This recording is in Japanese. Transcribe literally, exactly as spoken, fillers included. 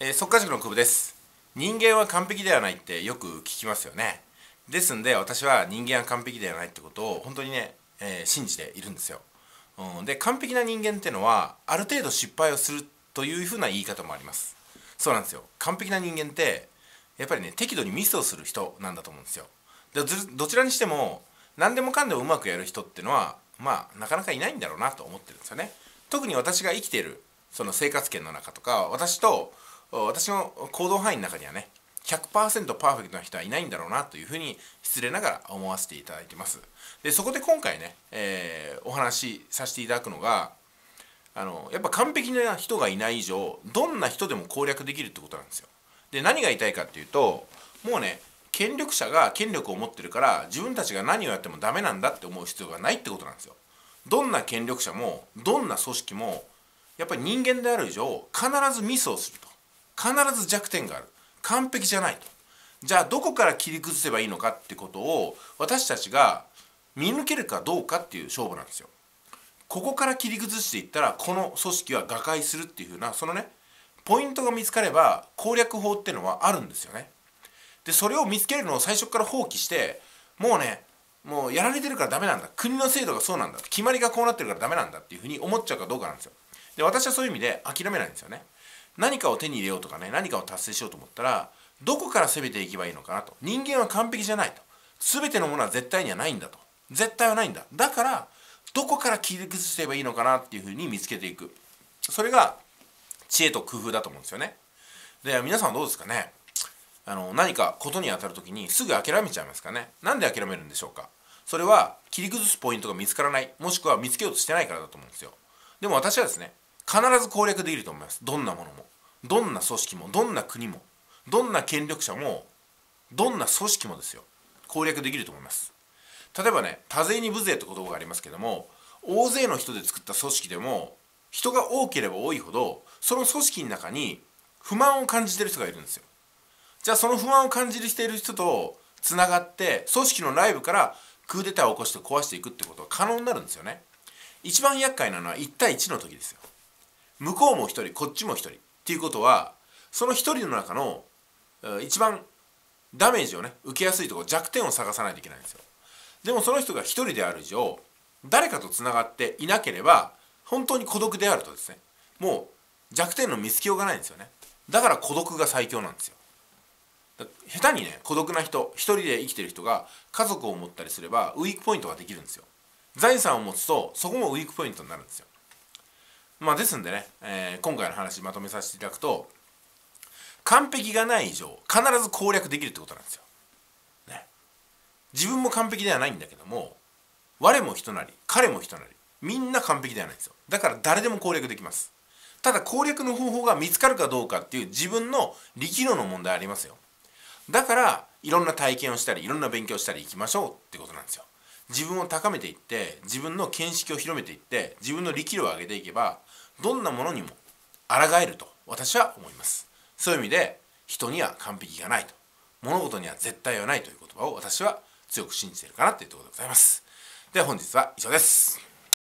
えー、速稼塾の久保です。人間は完璧ではないってよく聞きますよね。ですんで私は人間は完璧ではないってことを本当にね、えー信じているんですよ。うん、で完璧な人間っていうのはある程度失敗をするというふうな言い方もあります。そうなんですよ。完璧な人間ってやっぱりね適度にミスをする人なんだと思うんですよ。でずどちらにしても何でもかんでもうまくやる人っていうのはまあなかなかいないんだろうなと思ってるんですよね。特に私が生きているその生活圏の中とか私と私の行動範囲の中にはねひゃくパーセントパーフェクトな人はいないんだろうなというふうに失礼ながら思わせていただいています。でそこで今回ね、えーお話しさせていただくのがあのやっぱ完璧な人がいない以上どんな人でも攻略できるってことなんですよ。で何が言いたいかっていうともうね権力者が権力を持ってるから自分たちが何をやってもダメなんだって思う必要がないってことなんですよ。どんな権力者もどんな組織もやっぱり人間である以上必ずミスをすると、必ず弱点がある、完璧じゃないと。じゃあどこから切り崩せばいいのかってことを私たちが見抜けるかどうかっていう勝負なんですよ。ここから切り崩していったらこの組織は瓦解するっていう風なそのねポイントが見つかれば攻略法っていうのはあるんですよね。でそれを見つけるのを最初から放棄してもうねもうやられてるからダメなんだ、国の制度がそうなんだ、決まりがこうなってるからダメなんだっていうふうに思っちゃうかどうかなんですよ。で私はそういう意味で諦めないんですよね。何かを手に入れようとかね何かを達成しようと思ったらどこから攻めていけばいいのかなと。人間は完璧じゃないと、全てのものは絶対にはないんだと、絶対はないんだ、だからどこから切り崩せばいいのかなっていうふうに見つけていく、それが知恵と工夫だと思うんですよね。で皆さんはどうですかね。あの何かことに当たるときにすぐ諦めちゃいますかね。なんで諦めるんでしょうか。それは切り崩すポイントが見つからない、もしくは見つけようとしてないからだと思うんですよ。でも私はですね必ず攻略できると思います。どんなものもどんな組織もどんな国もどんな権力者もどんな組織もですよ攻略できると思います。例えばね多勢に無勢って言葉がありますけども、大勢の人で作った組織でも人が多ければ多いほどその組織の中に不満を感じてる人がいるんですよ。じゃあその不安を感じるしている人とつながって組織の内部からクーデターを起こして壊していくってことが可能になるんですよね。一番厄介なのはいち対いちの時ですよ。向こうもひとりこっちもひとりっていうことはそのひとりの中の一番ダメージをね受けやすいところ弱点を探さないといけないんですよ。でもその人がひとりである以上誰かとつながっていなければ本当に孤独であるとですねもう弱点の見つけようがないんですよね。だから孤独が最強なんですよ。下手にね孤独な人一人で生きてる人が家族を持ったりすればウィークポイントができるんですよ。財産を持つとそこもウィークポイントになるんですよ。まあですんでね、えー今回の話まとめさせていただくと完璧がない以上必ず攻略できるってことなんですよ、ね、自分も完璧ではないんだけども我も人なり彼も人なりみんな完璧ではないんですよ。だから誰でも攻略できます。ただ攻略の方法が見つかるかどうかっていう自分の力量の問題ありますよ。だからいろんな体験をしたりいろんな勉強をしたり行きましょうってことなんですよ。自分を高めていって自分の見識を広めていって自分の力量を上げていけばどんなものにも抗えると私は思います。そういう意味で人には完璧がないと、物事には絶対はないという言葉を私は強く信じているかなというところでございます。では本日は以上です。